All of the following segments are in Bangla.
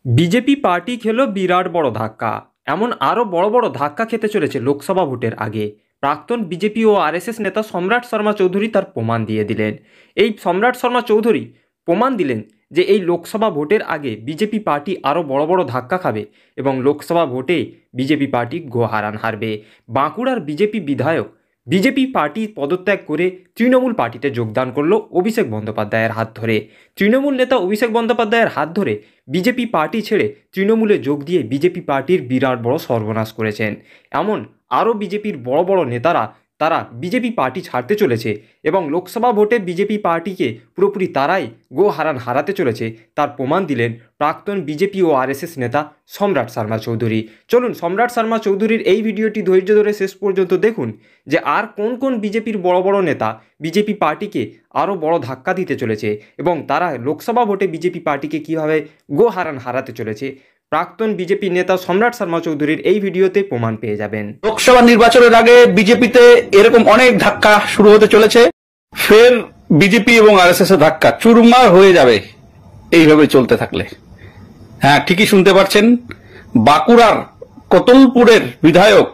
বিজেপি পার্টি খেল বিরাট বড় ধাক্কা। এমন আরও বড় বড় ধাক্কা খেতে চলেছে লোকসভা ভোটের আগে। প্রাক্তন বিজেপি ও আরএসএস নেতা সম্রাট শর্মা চৌধুরী তার প্রমাণ দিয়ে দিলেন। এই সম্রাট শর্মা চৌধুরী প্রমাণ দিলেন যে এই লোকসভা ভোটের আগে বিজেপি পার্টি আরও বড় বড় ধাক্কা খাবে এবং লোকসভা ভোটে বিজেপি পার্টি গোহারান হারবে। বাঁকুড়ার বিজেপি বিধায়ক বিজেপি পার্টি পদত্যাগ করে তৃণমূল পার্টিতে যোগদান করলো অভিষেক বন্দ্যোপাধ্যায়ের হাত ধরে। তৃণমূল নেতা অভিষেক বন্দ্যোপাধ্যায়ের হাত ধরে বিজেপি পার্টি ছেড়ে তৃণমূলে যোগ দিয়ে বিজেপি পার্টির বিরাট বড় সর্বনাশ করেছেন। এমন আরও বিজেপির বড় বড় নেতারা তারা বিজেপি পার্টি ছাড়তে চলেছে এবং লোকসভা ভোটে বিজেপি পার্টিকে পুরোপুরি তারাই হারাতে চলেছে, তার প্রমাণ দিলেন প্রাক্তন বিজেপি ও আরএসএস নেতা সম্রাট শর্মা চৌধুরী। চলুন সম্রাট শর্মা চৌধুরীর এই ভিডিওটি ধৈর্য ধরে শেষ পর্যন্ত দেখুন যে আর কোন কোন বিজেপির বড় বড় নেতা বিজেপি পার্টিকে আরও বড় ধাক্কা দিতে চলেছে এবং তারা লোকসভা ভোটে বিজেপি পার্টিকে কীভাবে হারাতে চলেছে। প্রাক্তন বিজেপি নেতা সম্রাট শর্মা চৌধুরীর এই ভিডিওতে প্রমাণ পেয়ে যাবেন। লোকসভা নির্বাচনের আগে বিজেপিতে এরকম অনেক ধাক্কা শুরু হতে চলেছে। ফের বিজেপি এবং আরএসএস এর ধাক্কা চুরমার হয়ে যাবে এইভাবে চলতে থাকলে। হ্যাঁ, ঠিকই শুনতে পাচ্ছেন, বাঁকুড়ার কতুলপুরের বিধায়ক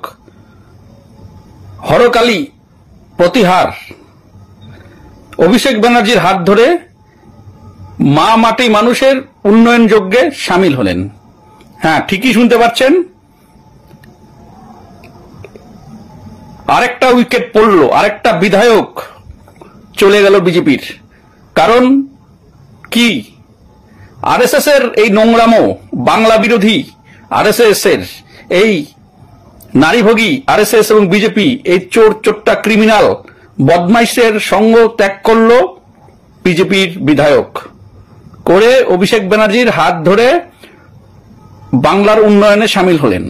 হরকালী প্রতিহার অভিষেক ব্যানার্জির হাত ধরে মা মাটি মানুষের উন্নয়ন যজ্ঞে সামিল হলেন। হ্যাঁ, ঠিকই শুনতে পাচ্ছেন, আরেকটা উইকেট পড়ল, আরেকটা বিধায়ক চলে গেল বিজেপির। কারণ কি? আরএসএস এর এই নোংরামো, বাংলা বিরোধী আরএসএস এর এই নারীভোগী আরএসএস এবং বিজেপি এই চোর চোট্টা ক্রিমিনাল বদমাইশের সঙ্গ ত্যাগ করল বিজেপির বিধায়ক, করে অভিষেক ব্যানার্জির হাত ধরে বাংলার উন্নয়নে সামিল হলেন।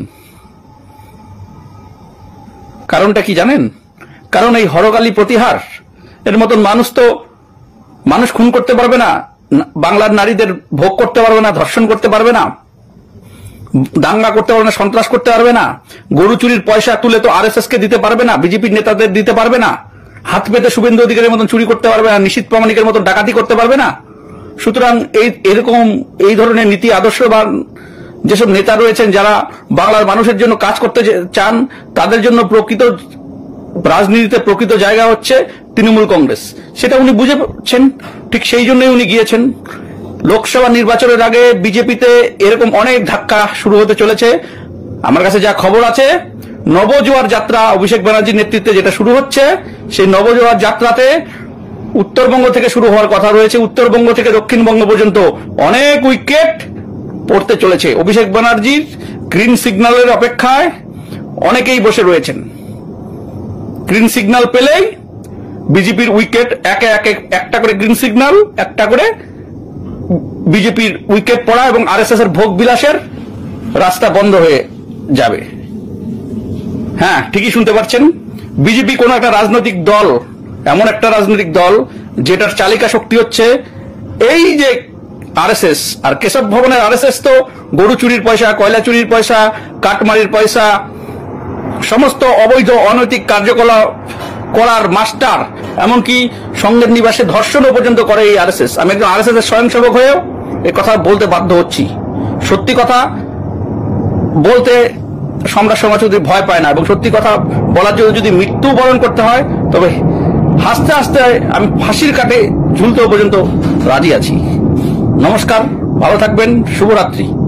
কারণটা কি জানেন? কারণ এই হরকালী প্রতিহার এর মতন মানুষ খুন করতে পারবে না, বাংলার নারীদের ভোগ করতে পারবে না, ধর্ষণ করতে পারবে না, দাঙ্গা করতে পারবে না, সন্ত্রাস করতে পারবে না, গরু চুরির পয়সা তুলে তো আরএসএস কে দিতে পারবে না, বিজেপির নেতাদের দিতে পারবে না, হাত পেতে শুভেন্দু অধিকারীর মতন চুরি করতে পারবে না, নিশীথ প্রামাণিকের মতন ডাকাতি করতে পারবে না। সুতরাং এই ধরনের নীতি আদর্শবান যেসব নেতা রয়েছেন যারা বাংলার মানুষের জন্য কাজ করতে চান, তাদের জন্য প্রকৃত রাজনীতিতে প্রকৃত জায়গা হচ্ছে তৃণমূল কংগ্রেস। সেটা উনি বুঝেছেন, ঠিক সেই জন্যই উনি গিয়েছেন। লোকসভা নির্বাচনের আগে বিজেপিতে এরকম অনেক ধাক্কা শুরু হতে চলেছে। আমার কাছে যা খবর আছে, নবজোয়ার যাত্রা অভিষেক ব্যানার্জির নেতৃত্বে যেটা শুরু হচ্ছে, সেই নবজোয়ার যাত্রাতে উত্তরবঙ্গ থেকে শুরু হওয়ার কথা রয়েছে। উত্তরবঙ্গ থেকে দক্ষিণবঙ্গ পর্যন্ত অনেক উইকেট পড়তে চলেছে। অভিষেক ব্যানার্জির গ্রিন সিগন্যালের অপেক্ষায় অনেকেই বসে রয়েছেন। গ্রিন সিগন্যাল পেলেই বিজেপির উইকেট একটা করে গ্রিন সিগন্যাল, একটা করে বিজেপির উইকেট পড়া এবং আরএসএস এর ভোগ বিলাসের রাস্তা বন্ধ হয়ে যাবে। হ্যাঁ, ঠিকই শুনতে পাচ্ছেন, বিজেপি কোন একটা রাজনৈতিক দল, এমন একটা রাজনৈতিক দল যেটার চালিকা শক্তি হচ্ছে এই যে আরএসএস। আর কেশব ভবনের আরএসএস তো গরু চুরির পয়সা, কয়লা চুরির পয়সা, কাটমারির পয়সা, সমস্ত অবৈধ অনৈতিক কার্যকলাপ করার মাস্টার, এমনকি সঙ্গের নিবাসে ধর্ষণও পর্যন্ত করে এই আরএসএস। আমি একজন আরএসএস এর স্বয়ংসেবক হয়েও এ কথা বলতে বাধ্য হচ্ছি। সত্যি কথা বলতে সম্রাট শর্মা চৌধুরী ভয় পায় না, এবং সত্যি কথা বলার জন্য যদি মৃত্যু বরণ করতে হয় তবে হাসতে হাসতে আমি ফাঁসির কাটে ঝুলতেও পর্যন্ত রাজি আছি। নমস্কার, ভালো থাকবেন, শুভরাত্রি।